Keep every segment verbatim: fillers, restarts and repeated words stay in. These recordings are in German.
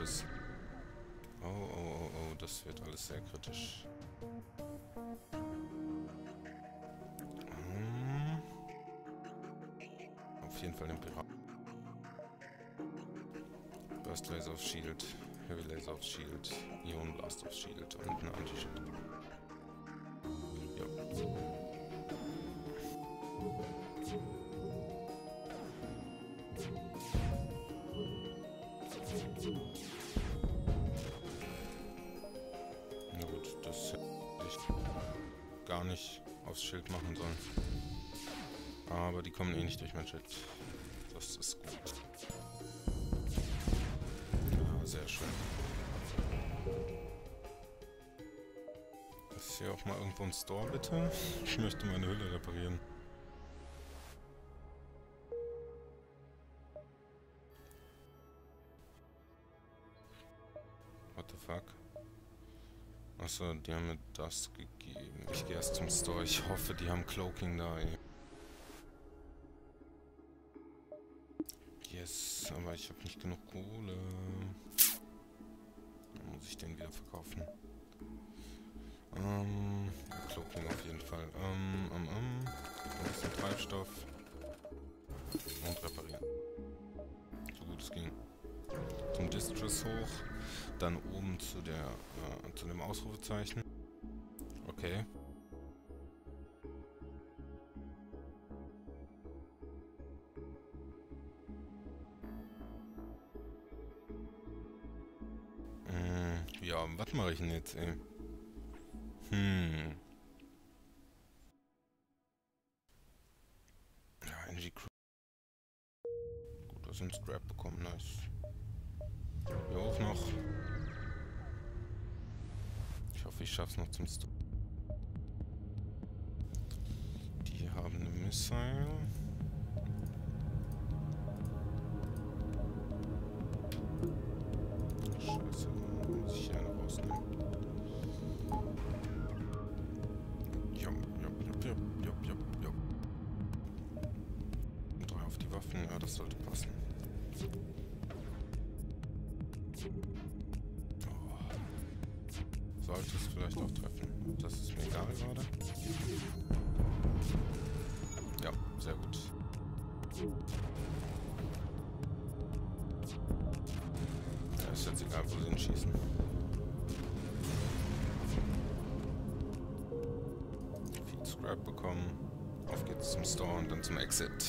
ist. Oh, oh, oh, oh, das wird alles sehr kritisch. Hm. Auf jeden Fall den Pirat. Burst Laser auf Shield, Heavy Laser auf Shield, Ion Blast auf Shield und eine Anti-Shield. Ja. Na gut, das hätte ich gar nicht aufs Schild machen sollen. Aber die kommen eh nicht durch mein Schild. Das ist gut. Ja, sehr schön. Ist hier auch mal irgendwo ein Store, bitte? Ich möchte meine Hülle reparieren. What the fuck? Achso, die haben mir das gegeben. Ich gehe erst zum Store. Ich hoffe, die haben Cloaking da, ey. Yes, aber ich habe nicht genug Kohle. Dann muss ich den wieder verkaufen. Ähm, Cloaking auf jeden Fall. Ähm, ähm, ähm. Ein bisschen Treibstoff. Und reparieren. So gut es ging. Zum Distress hoch. Dann oben zu der, äh, zu dem Ausrufezeichen. Okay. Hm, ja, was mache ich denn jetzt, ey? Hm. Ja, N G Crew. Gut, aus dem Scrap bekommen, nice. Hier hoch noch. Ich hoffe, ich schaff's noch zum St. Die haben eine Missile. Scheiße, muss ich hier eine rausnehmen. Jop, jop, jop, jop, jop, jop, jop. Drei auf die Waffen, ja, das sollte passen. Oh. Sollte es vielleicht auch treffen. Das ist mir egal gerade. Ja, sehr gut. Ja, ist jetzt egal, wo sie ihn schießen. Viel Scrap bekommen. Auf geht's zum Store und dann zum Exit.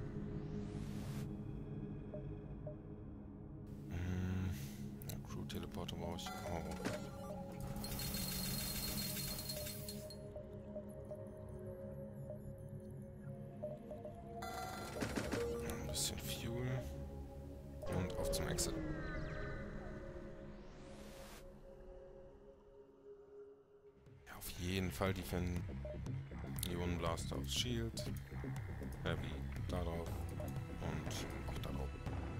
Hm. Ja, Crew-Teleporter brauche ich auch. Ein bisschen Fuel. Und auf zum Exit. Ja, auf jeden Fall die Fan Ion Blaster aufs Shield. Heavy darauf. Und auch darauf.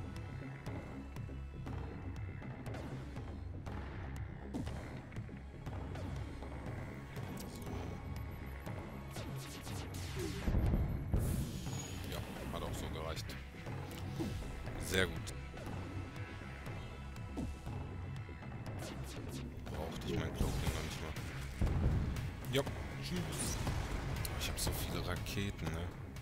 Ja, hat auch so gereicht. Sehr gut. Brauchte ich mein Cloaking noch nicht mal. Ja, tschüss. Ich habe so viele Raketen, ne?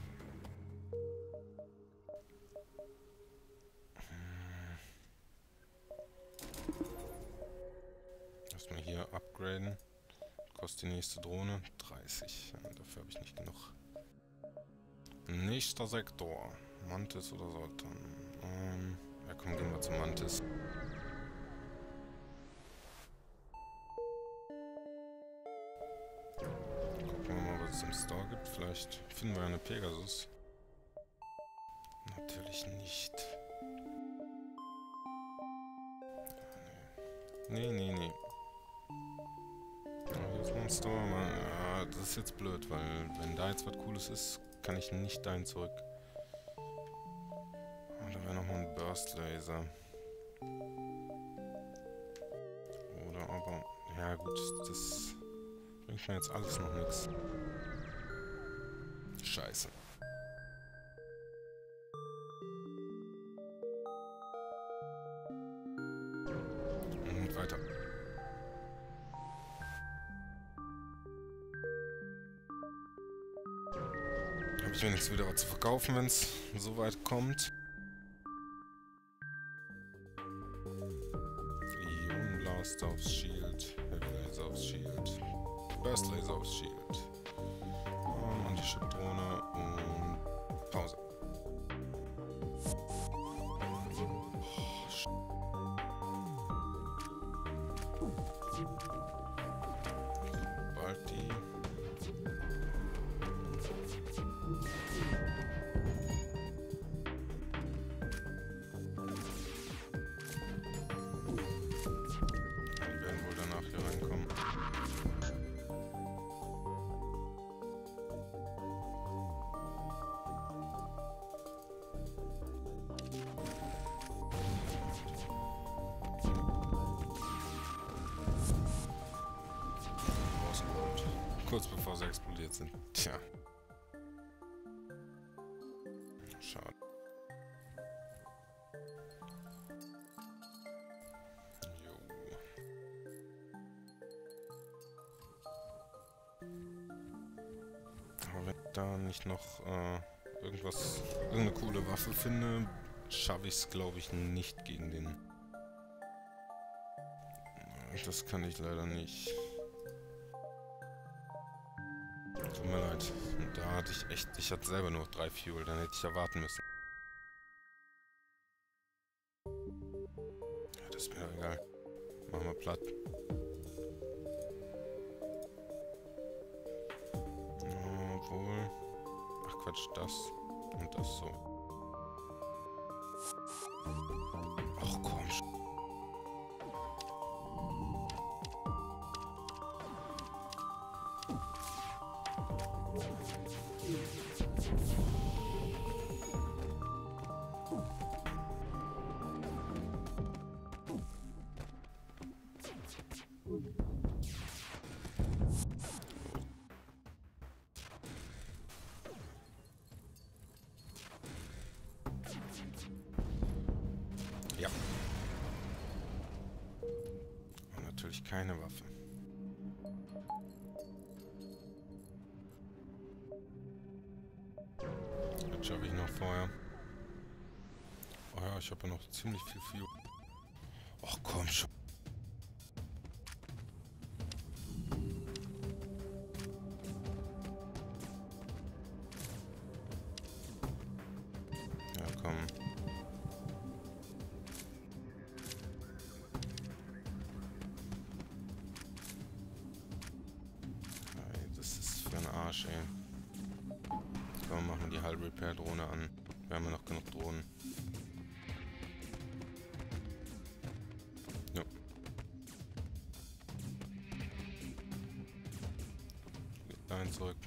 Erstmal hier upgraden. Kostet die nächste Drohne dreißig. Ja, dafür habe ich nicht genug. Nächster Sektor. Mantis oder Sultan? Ähm, ja komm, gehen wir zum Mantis. Gucken wir mal, was es im Store gibt. Vielleicht finden wir eine Pegasus. Natürlich nicht. Nee, nee, nee. Ja, hier ist noch ein Store. Man, ja, das ist jetzt blöd, weil wenn da jetzt was Cooles ist, kann ich nicht dahin zurück. Oh, da wäre nochmal ein Burst Laser. Oder aber... Ja gut, das bringt mir jetzt alles noch nichts. Scheiße. weiter. Habe ich wenigstens wieder was zu verkaufen, wenn es so weit kommt. Ion Blaster aufs Shield, Heavy Laser aufs Shield, Burst Laser aufs Shield, um, Anti-Ship-Drohne und Pause. Sobald die Die werden wohl danach hier reinkommen. Rausgeholt. Kurz bevor sie explodiert sind. Tja. Schade. Aber wenn ich da nicht noch äh, irgendwas, irgendeine coole Waffe finde, schaffe ich es, glaube ich, nicht gegen den. Das kann ich leider nicht. Tut mir leid. Da hatte ich echt, ich hatte selber nur drei Fuel, dann hätte ich ja warten müssen. Ja, das ist mir doch egal. Machen wir platt. Obwohl. Ach Quatsch, das und das so. Ach komm schon. Ja. Und natürlich keine Waffe. Das schaffe ich noch vorher. Oh ja, ich habe ja noch ziemlich viel Fuel. Ach komm schon. Ja, komm. Ey, das ist für ein Arsch, ey. Komm, machen wir die Hull Repair Drohne an. Wir haben ja noch genug Drohnen. Ja. Geht dahin zurück.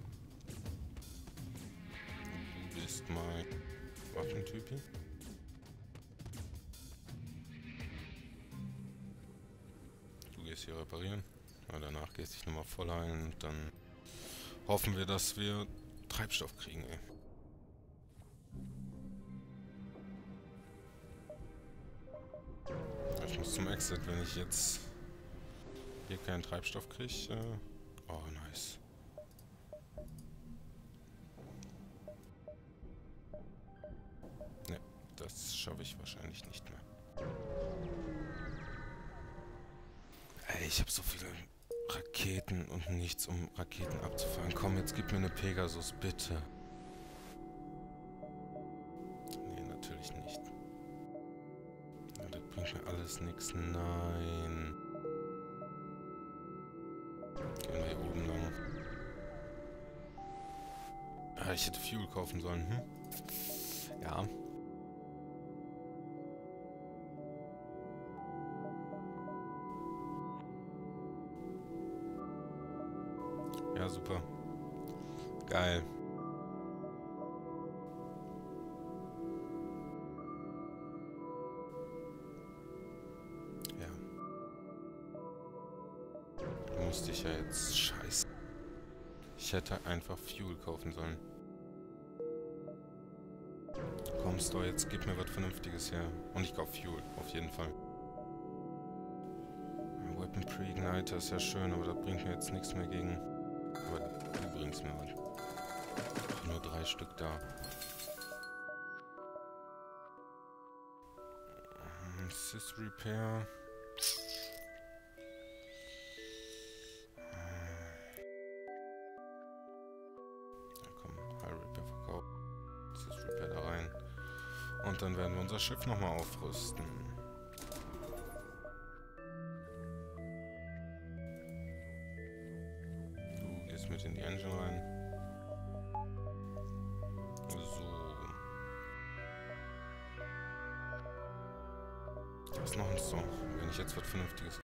Du bist mein Waffentypi. Du gehst hier reparieren. Ja, danach gehst du dich nochmal voll heilen und dann hoffen wir, dass wir Treibstoff kriegen, ey. Ich muss zum Exit, wenn ich jetzt hier keinen Treibstoff kriege. Äh oh, nice. Ne, das schaffe ich wahrscheinlich nicht mehr. Ey, ich habe so viele Raketen und nichts, um Raketen abzufangen. Komm, jetzt gib mir eine Pegasus, bitte. Nee, natürlich nicht. Ja, das bringt mir alles nichts. Nein. Gehen wir hier oben lang. Ah, ich hätte Fuel kaufen sollen, hm? Ja. Ja, super. Geil. Ja. Musste ich ja jetzt... Scheiße. Ich hätte einfach Fuel kaufen sollen. Komm, Store, jetzt gib mir was Vernünftiges her. Und ich kauf Fuel, auf jeden Fall. Weapon Pre-Igniter ist ja schön, aber das bringt mir jetzt nichts mehr gegen. Aber du bringst mir was. Ach, nur drei Stück da. Sys Repair. Ja, komm, High Repair verkaufen. Sys Repair da rein. Und dann werden wir unser Schiff nochmal aufrüsten. Du gehst mit in die Engine rein. So. Da ist noch ein Song. Wenn ich jetzt was Vernünftiges